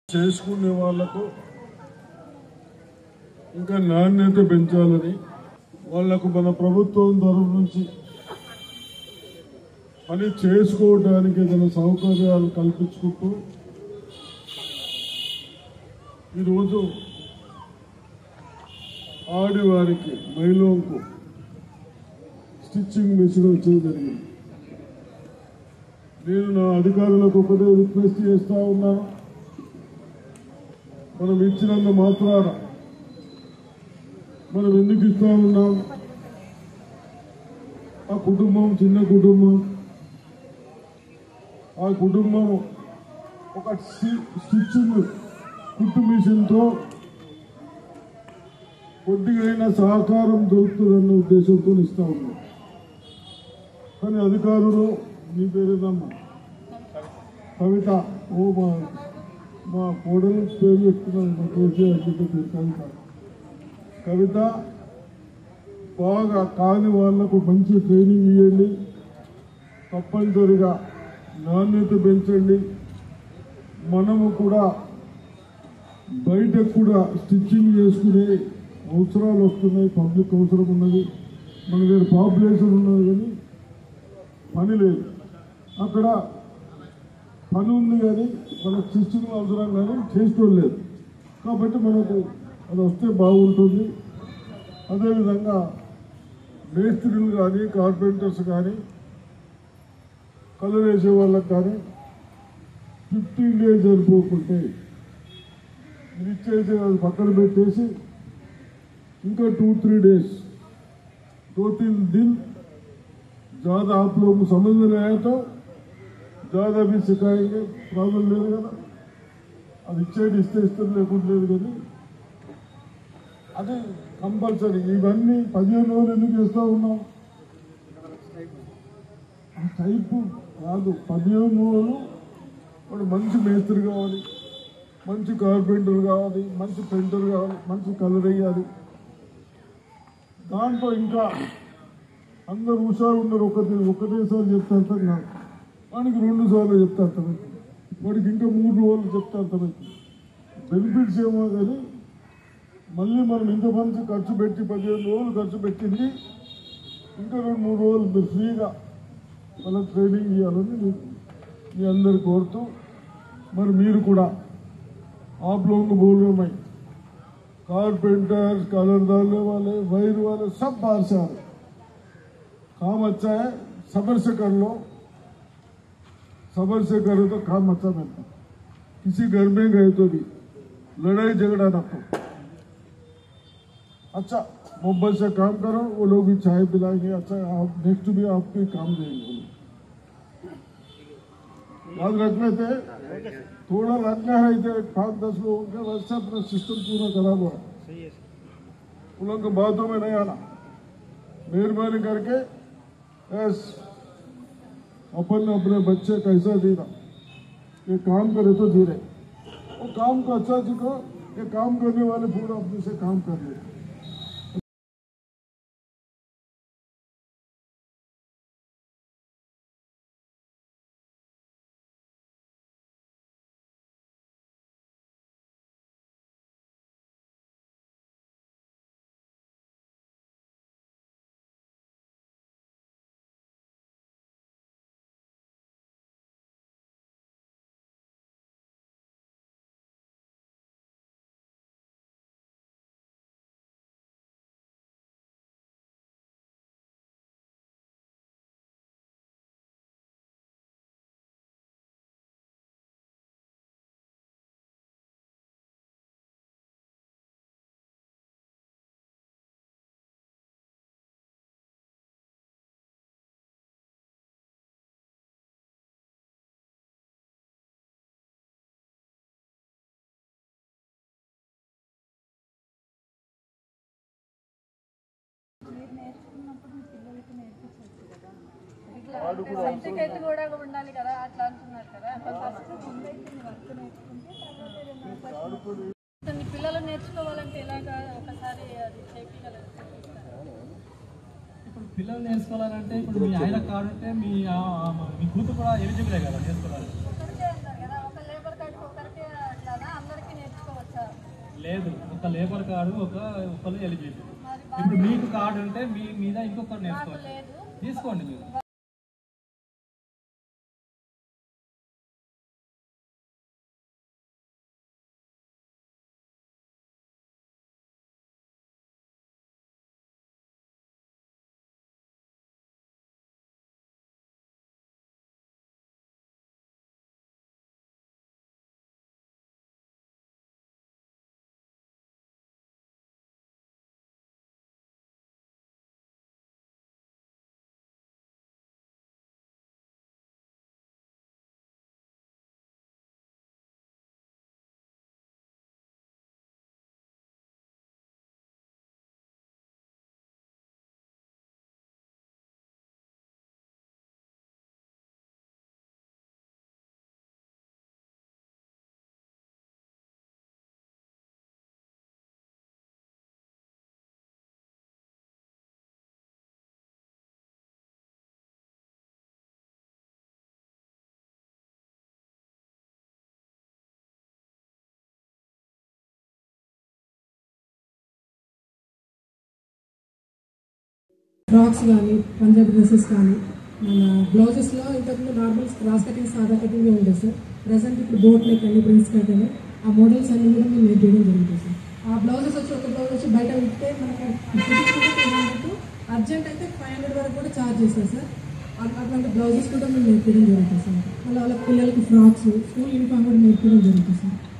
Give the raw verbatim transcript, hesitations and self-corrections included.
చేసుకునే వాళ్లకు ఇంకా నాణ్యత పెంచాలని వాళ్లకు మన ప్రభుత్వం తరఫు నుంచి పని చేసుకోవడానికి ఏదైనా సౌకర్యాలు కల్పించుకుంటూ ఈరోజు ఆడవారికి మహిళలకు స్టిచ్చింగ్ మిషన్ వచ్చేది జరిగింది. నేను నా అధికారులకు ఒకటే రిక్వెస్ట్ చేస్తా ఉన్నాను, మనం ఇచ్చినంత మాత్రాన మనం ఎందుకు ఇస్తా ఉన్నాం? ఆ కుటుంబం చిన్న కుటుంబం, ఆ కుటుంబం ఒక స్టిచ్చింగ్ కుట్టు మిషన్తో కొద్దిగైనా సహకారం దొరుకుతుందన్న ఉద్దేశంతో ఇస్తా ఉన్నాం. కానీ అధికారులు మీ పేరేదమ్మా కవిత, ఓ మా మా కోడలు పేరు చెప్తున్నాను, మా కేసీఆర్ పేరు కవిత. కవిత బాగా కాని వాళ్లకు మంచి ట్రైనింగ్ ఇవ్వండి, తప్పనిసరిగా నాణ్యత పెంచండి. మనము కూడా బయటకు కూడా స్టిచ్చింగ్ చేసుకునే అవసరాలు వస్తున్నాయి, పబ్లిక్ అవసరం ఉన్నది. మన దగ్గర పాపులేషన్ ఉన్నది కానీ పని లేదు. అక్కడ పని ఉంది కానీ మనకు స్టిచ్చింగ్ అవసరం కానీ చేసుకోలేదు. కాబట్టి మనకు అది వస్తే బాగుంటుంది. అదేవిధంగా మేస్త్రీలు కానీ కార్పెంటర్స్ కానీ కలర్ వేసే వాళ్ళకి కానీ ఫిఫ్టీన్ డేస్ సరిపోకుంటే ఇది ఇచ్చేసి అది పక్కన పెట్టేసి ఇంకా టూ త్రీ డేస్ दो तीन दिन ज़्यादा आप लोग समझ में आए तो ज़्यादा भी सिखाएंगे, प्रॉब्लम లేదు కదా. అది ఇచ్చేది ఇస్తే ఇష్టం లేకుండా లేదు కానీ అది కంపల్సరీ. ఇవన్నీ పదిహేను రోజులు ఎందుకు చేస్తూ ఉన్నాం? టైపు కాదు, పదిహేను రోజులు వాడు మంచి మేస్త్రి కావాలి, మంచి కార్పెంటర్ కావాలి, మంచి పెయింటర్ కావాలి, మంచి కలర్ వేయాలి. దాంట్లో ఇంకా అందరు హుషారు ఉన్నారు. ఒకటి ఒకటేసారి చెప్తే అర్థం కాదు, వాడికి రెండు సార్లు చెప్తే అర్థమవుతుంది, వాడికి ఇంకా మూడు రోజులు చెప్తే అర్థమవుతుంది. బెనిఫిట్స్ ఏమో కానీ మళ్ళీ మనం ఇంత మంచి ఖర్చు పెట్టి పదిహేను రోజులు ఖర్చు పెట్టింది ఇంకా రెండు మూడు రోజులు మీరు ఫ్రీగా వాళ్ళకి ట్రైనింగ్ ఇవ్వాలని మీ అందరు కోరుతూ, మరి మీరు కూడా आप लोगों को बोल रहे मैं कारपेंटर्स, कलर डालने वाले, वायर वाले सब बाहर से आ रहे. काम अच्छा है, सब्र से कर लो, सब्र से करो तो काम अच्छा मिलता. किसी घर में गए तो भी लड़ाई झगड़ा ना करो, अच्छा मोहब्बत से काम करो. वो लोग भी चाय पिलाएंगे, अच्छा आप नेक्स्ट भी आपको काम देंगे. याद रखने थे, थोड़ा लगना है इधर पाँच दस लोगों का, वैसे अपना सिस्टम पूरा खराब हो रहा है. उन लोगों की बातों में नहीं आना, मेहरबानी करके बस अपन अपने बच्चे कैसा जीना, ये काम करे तो जी रहे, वो काम को अच्छा सीखो. ये काम करने वाले पूरा अपने से काम कर ले. సర్టిఫికేట్ కూడా ఉండాలి కదా, అట్లా అంటున్నారు కదా. పిల్లలు నేర్చుకోవాలంటే ఎలాగా ఒకసారి అది చేయగలరు? ఇప్పుడు పిల్లలు నేర్చుకోవాలంటే ఇప్పుడు మీ ఆయన కార్డు ఉంటే మీ మీ కూతురు కూడా ఎలిజిబులే కదా నేర్చుకోవాలి. లేదు, ఒక లేబర్ కార్డు ఒక ఒకళ్ళు ఎలిజిబుల్. ఇప్పుడు మీకు కార్డు ఉంటే మీ మీద ఇంకొకరు నేర్చుకోవచ్చు. తీసుకోండి మీరు. ఫ్రాక్స్ కానీ పంజాబీ డ్రెస్సెస్ కానీ మన బ్లౌజెస్లో ఇంతకుముందు నార్మల్ క్రాస్ కటింగ్ సాదా కటింగ్ ఉంటుంది సార్. ప్రజెంట్ ఇప్పుడు బోట్ నెక్ అని ప్రిన్స్ కట్ అని ఆ మోడల్స్ అన్ని కూడా మేము నేర్పించడం జరుగుతుంది సార్. ఆ బ్లౌజెస్ వచ్చి ఒక బ్లౌజ్ వచ్చి బయట విడితే మనకి హండ్రెడ్ అర్జెంట్ అయితే ఫైవ్ హండ్రెడ్ వరకు కూడా ఛార్జ్ చేస్తారు సార్. అట్లాంటి బ్లౌజెస్ కూడా మేము నేర్పించడం జరుగుతుంది సార్. మళ్ళీ వాళ్ళ పిల్లలకి ఫ్రాక్స్ స్కూల్ యూనిఫామ్ కూడా నేర్పించడం జరుగుతుంది సార్.